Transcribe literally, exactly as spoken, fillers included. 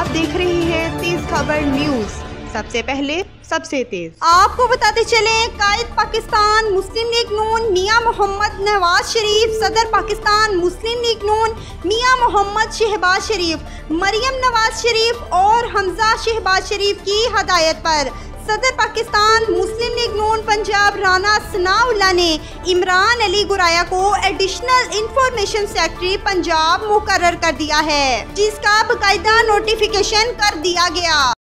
आप देख रहे हैं तेज खबर न्यूज। सबसे पहले सबसे तेज आपको बताते चले, कायद पाकिस्तान मुस्लिम लीग नून मियां मोहम्मद नवाज शरीफ, सदर पाकिस्तान मुस्लिम लीग नून मियां मोहम्मद शहबाज शरीफ, मरियम नवाज शरीफ और हमजा शहबाज शरीफ की हदायत पर सदर पाकिस्तान मुस्लिम लीग नून पंजाब राना सनाउल्लाह ने इमरान अली गुराया को एडिशनल इंफॉर्मेशन सेक्रेटरी पंजाब मुकर्रर कर दिया है, जिसका बाकायदा नोटिफिकेशन कर दिया गया।